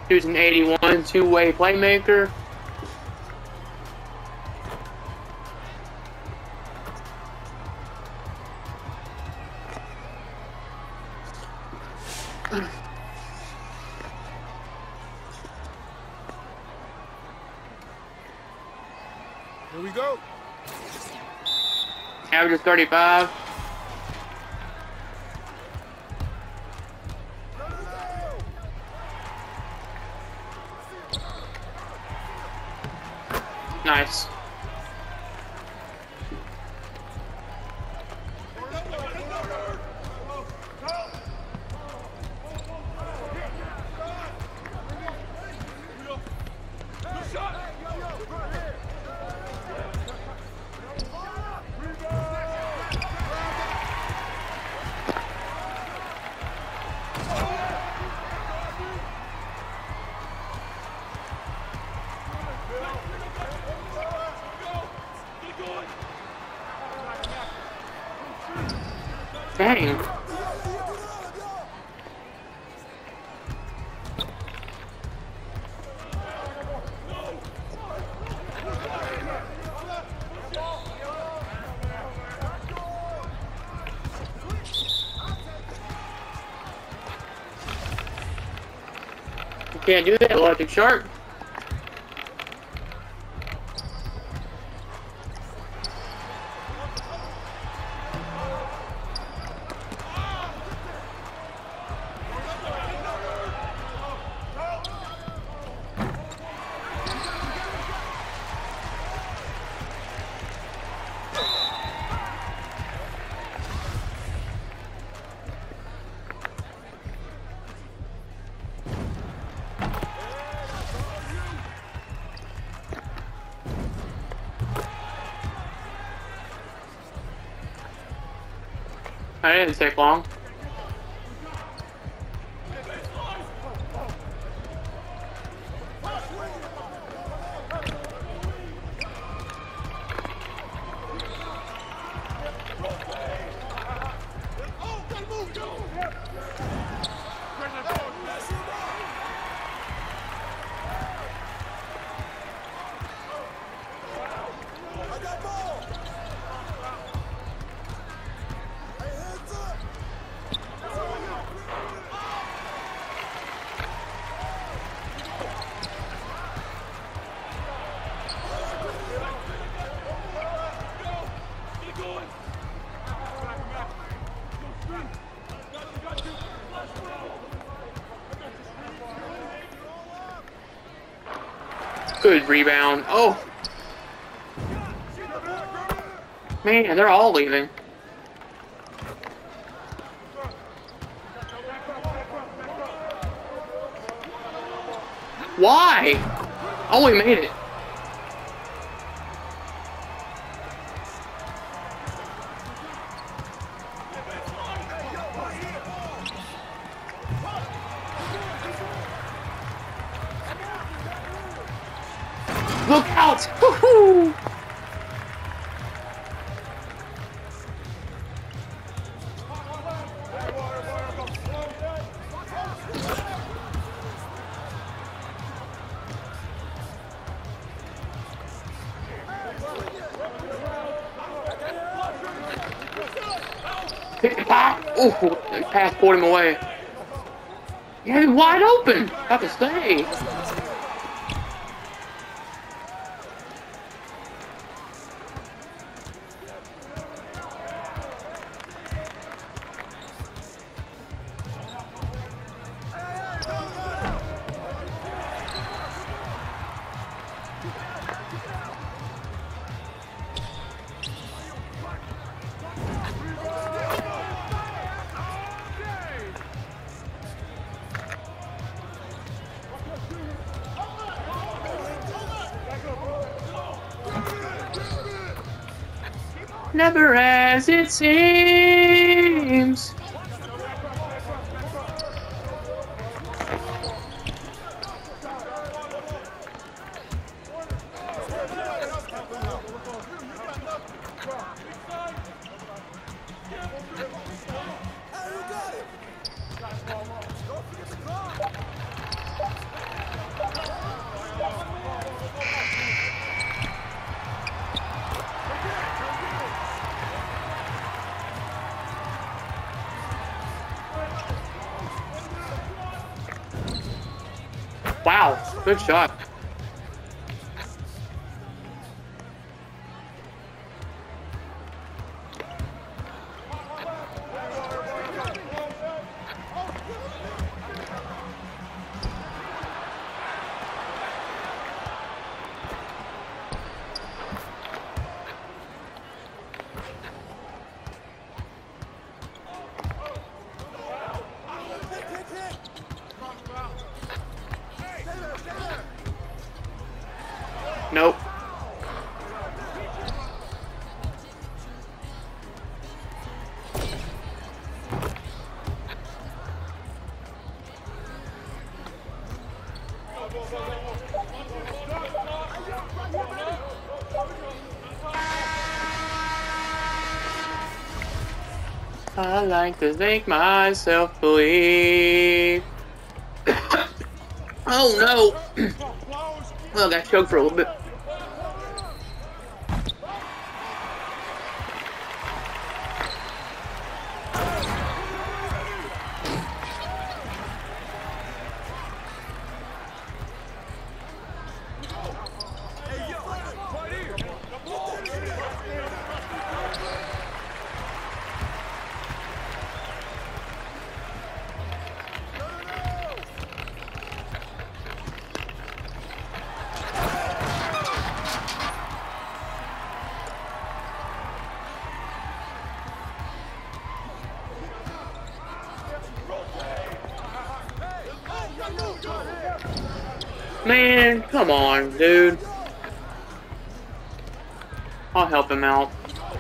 Who's an 81 two-way playmaker. Here we go. Averages 35. Nice. Dang. You can't do that, Electric Shark. That didn't take long. Good rebound. Oh! Man, they're all leaving. Why? Oh, we made it. Look out! Woohoo! Pick the pop! Ooh, pass pulled him away. Yeah, he's wide open! Got to stay. Never as it seems. Wow, good shot. Nope. I like to make myself believe. Oh no! Well, I got choked for a little bit. Man, come on, dude. I'll help him out.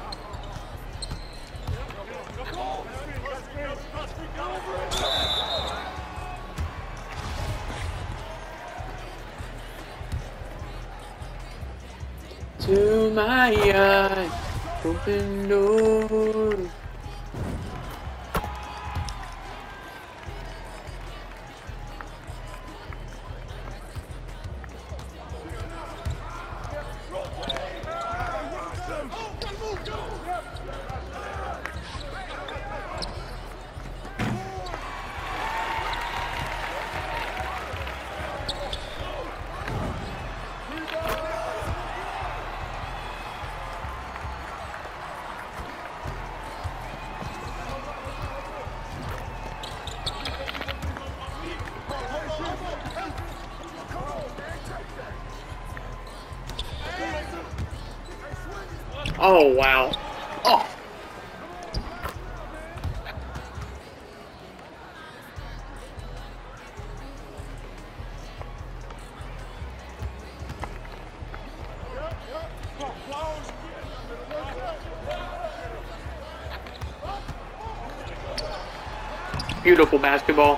To my eyes, open doors. Oh, wow. Oh. Beautiful basketball.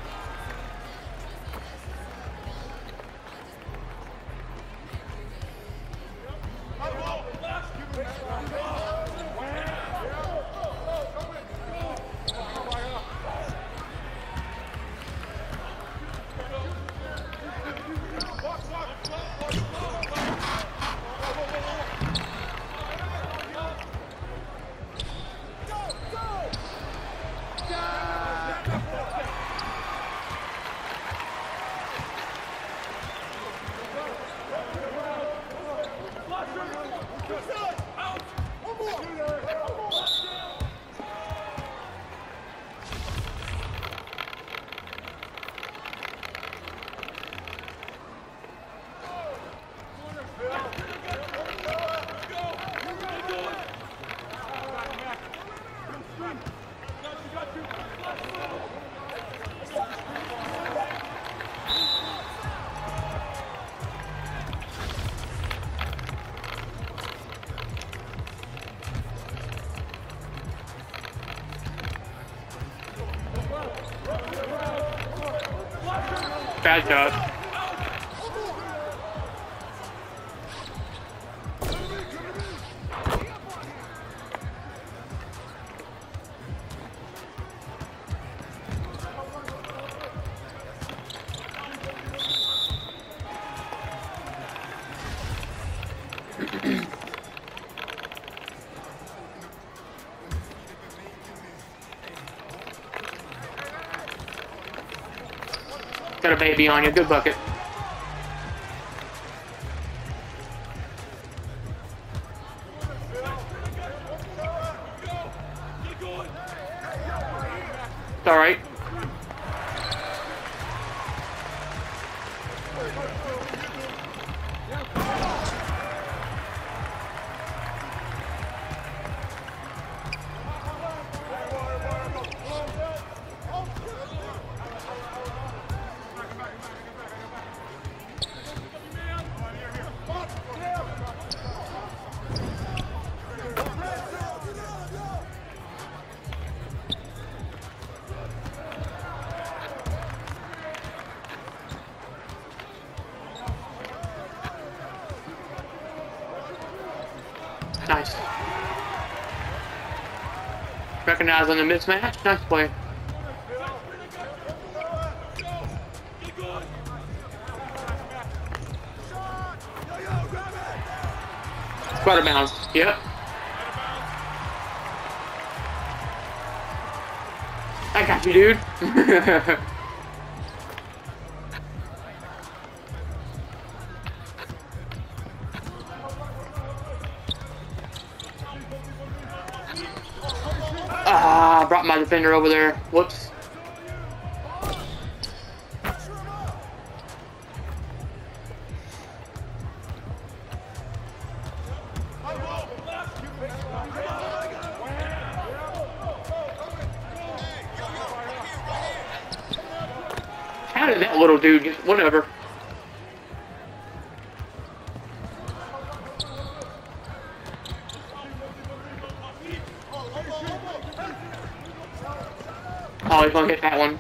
Bad shot. Got a baby on you. Good bucket. It's all right. Nice. Recognizing the mismatch. Nice play. It's out of bounds. Yep. I got you, dude. Ah, brought my defender over there. Whoops. How did that little dude get, whatever. Oh, he's gonna hit that one.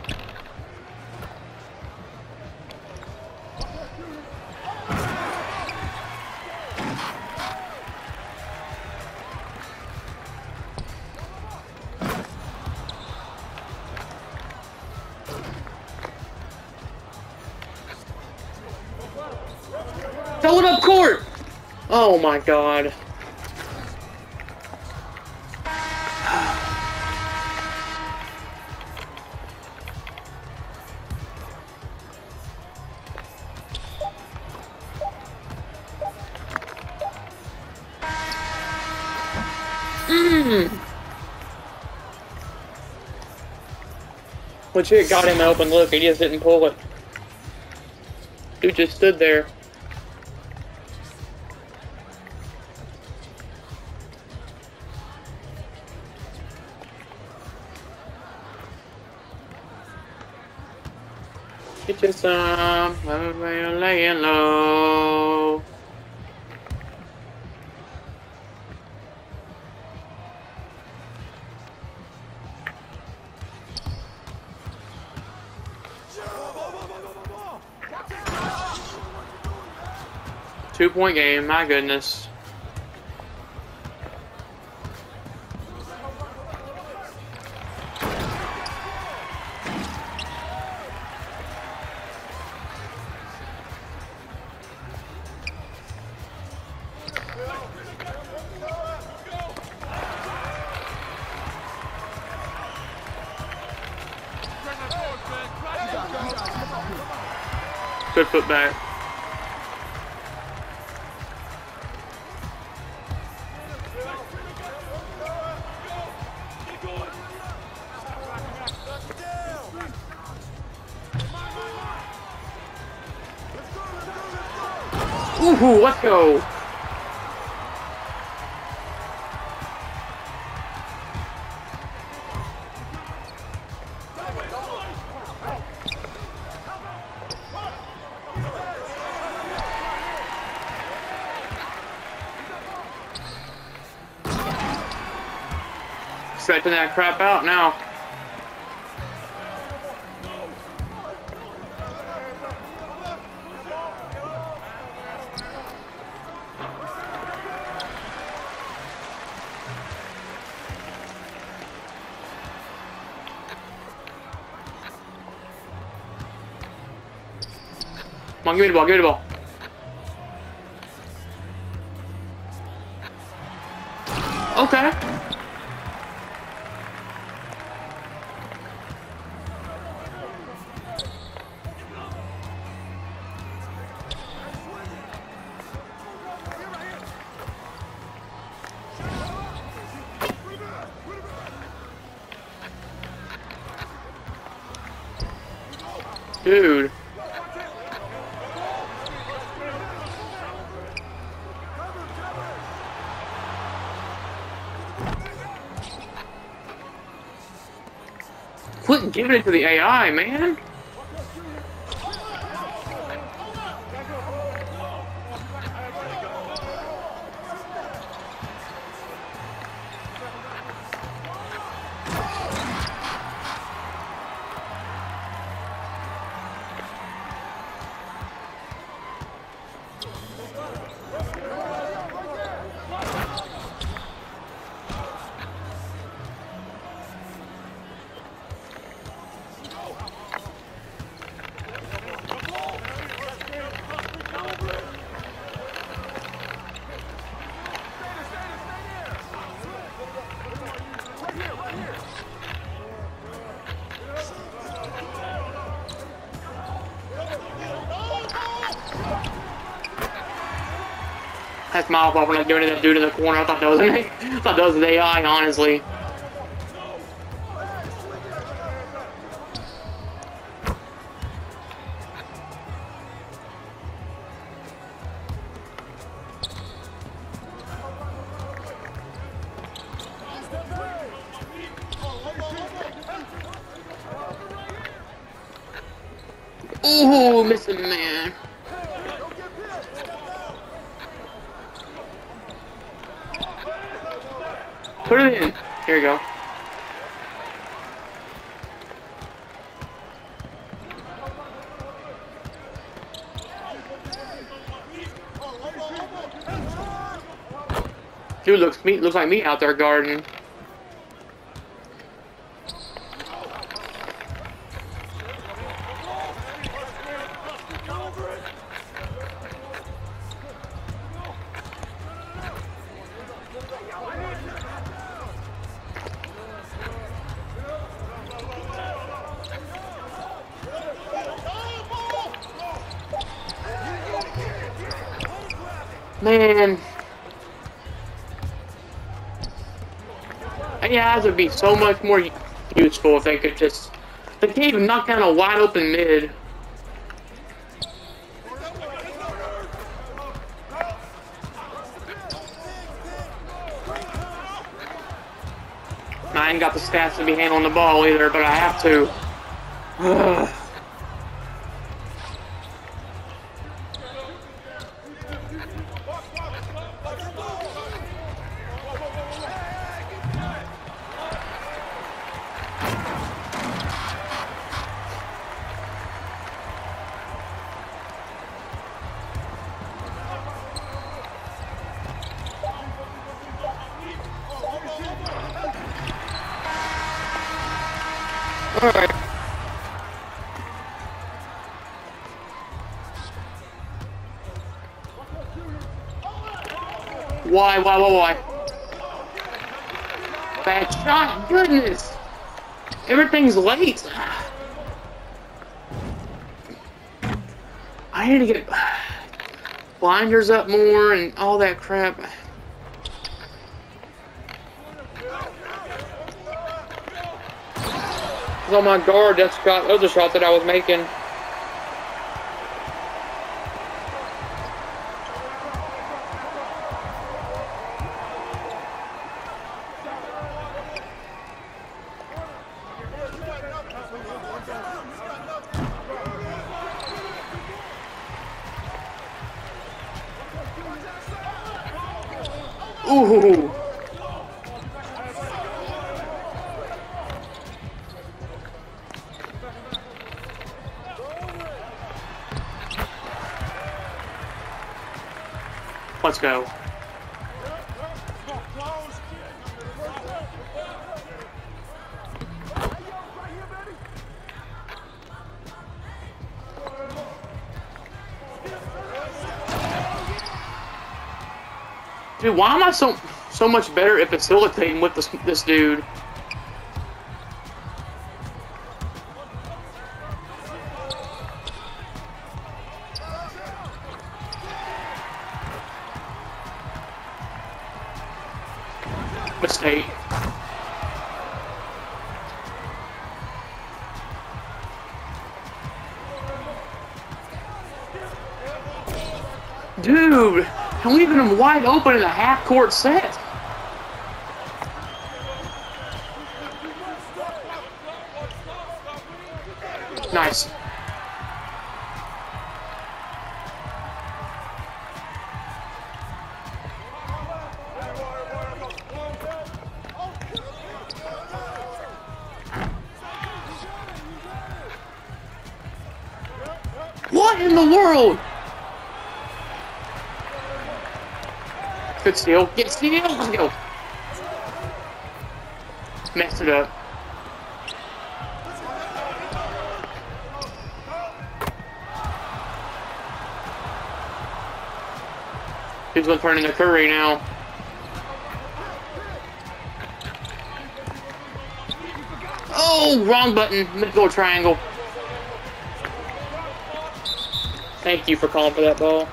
Throw it up court! Oh my god. Legit got him an open look, he just didn't pull it. Dude just stood there. Get you some, laying low. Two-point game, my goodness. Good foot back. Ooh, let's go. Stretching that crap out now. Come on, give me the ball, give me the ball. Okay. Dude. Quit giving it to the AI, man. That's my fault when I was doing that dude in the corner. I thought that was I thought that was the AI, honestly. Ooh, missing man. Put it in. Here you go. Dude looks like me out there guarding. Man, AIs would be so much more useful if they could just... They can't even knock down a wide open mid. I ain't got the stats to be handling the ball either, but I have to. Alright. Why? Bad shot, goodness! Everything's late. I need to get blinders up more and all that crap. On my guard, that other shot that I was making. Ooh. Let's go. Dude, why am I so much better at facilitating with this dude? Mistake. Dude, I'm leaving him wide open in a half-court set. Nice. What in the world? Good steal. Get steal. Let's go. Messed it up. He's been turning to Curry now. Oh, wrong button. Middle triangle. Thank you for calling for that ball.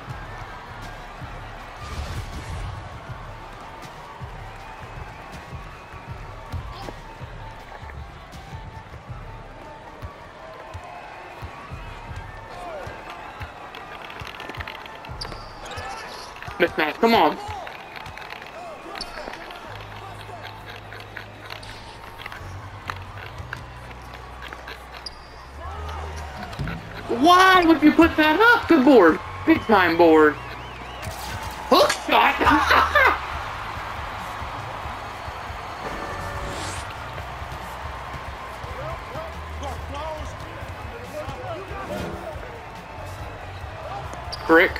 Mismatch, come on. Why would you put that up? Good board. Big time board. Hook shot. Brick.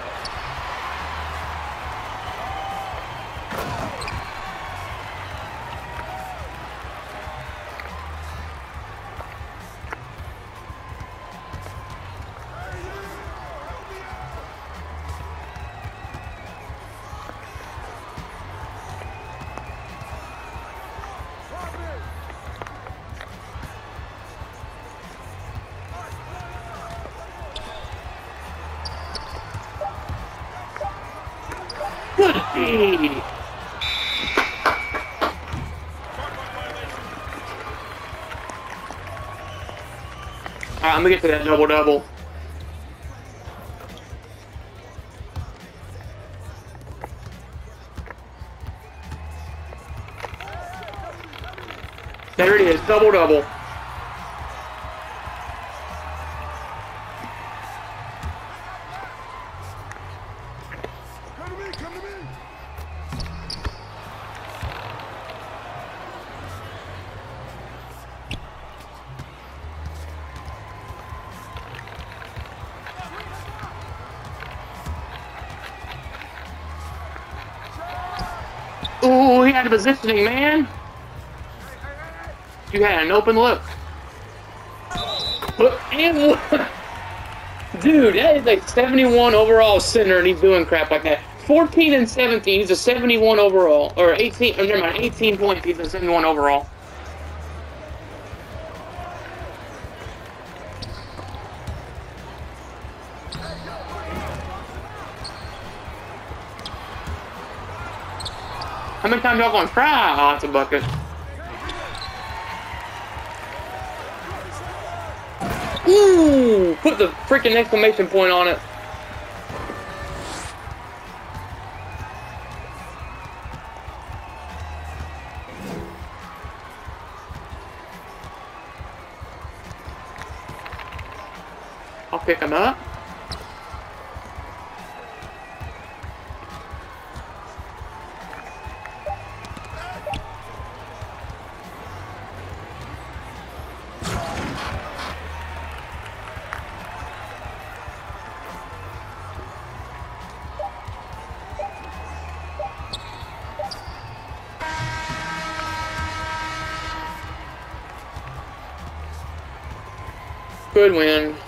Good D. Alright, I'm gonna get to that double-double. There it is, double-double. Ooh, he had a positioning, man. You had an open look. And dude, that is a 71 overall center, and he's doing crap like that. 14 and 17, he's a 71 overall. Or 18, never mind, 18 points, he's a 71 overall. How many times y'all gonna try? Oh, it's a bucket. Ooh! Put the freaking exclamation point on it. I'll pick him up. Good win.